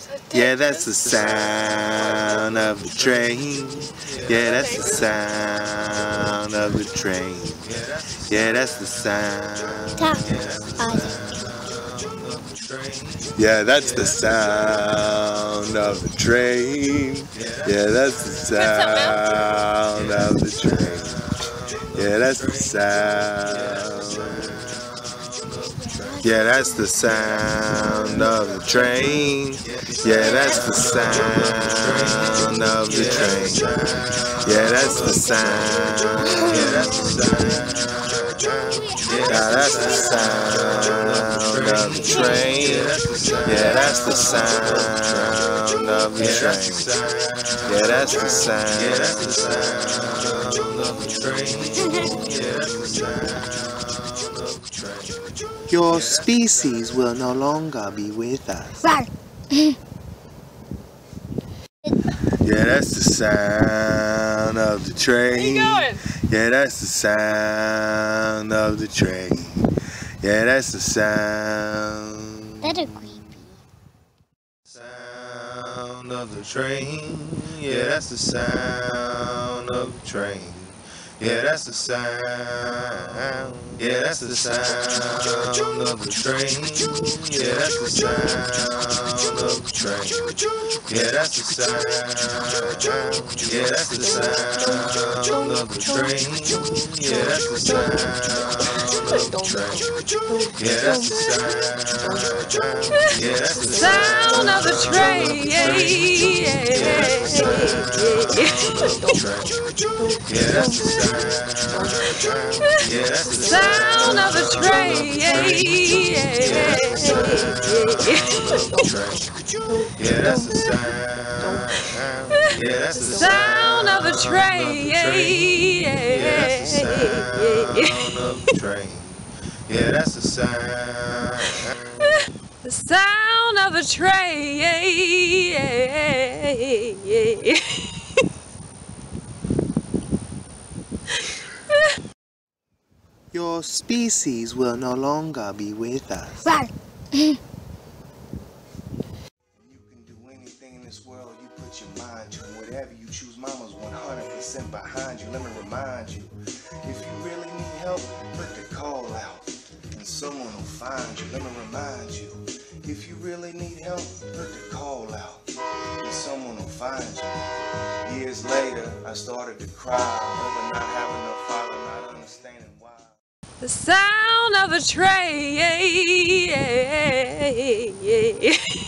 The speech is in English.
Yeah, that's the sound of the train. Yeah, that's the sound of the train. Yeah, that's the sound. Yeah, that's the sound of the train. Yeah, that's the sound of the train. Yeah, that's the sound. Yeah, that's the sound of the train. Yeah, that's the sound of the train. Yeah, that's the sound. Yeah, that's the sound. Yeah, that's the sound of the train. Yeah, that's the sound of the train. Yeah, that's the sound of the train. Yeah, that's the sound of the train. Your species will no longer be with us. Yeah, that's the sound of the train. Where you going? Yeah, that's the sound of the train. Yeah, that's the sound. That's a creepy. Sound of the train. Yeah, that's the sound of the train. Yeah, that's the sound. Yeah, that's the sound of the train. Yeah, that's the sound of the train. Yeah, that's the sound. Yeah, that's the sound of the train. Yeah, that's the sound of the train. Yeah, that's the sound. Yeah, that's the Sound of the train. Yeah, that's the sound. Yeah, that's the Sound of the train. Yeah, that's the sound. Yeah, that's the Sound of the train. Yeah, that's the sound of the train. Yeah, that's the sound. The sound of the train. Your species will no longer be with us. You can do anything in this world you put your mind to. Whatever you choose, mama's 100% behind you. Let me remind you, if you really need help, put the call out and someone will find you. Let me remind you, if you really need help, put the call out and someone will find you. Years later, I started to cry over not having a father, not understanding why. The sound of the train.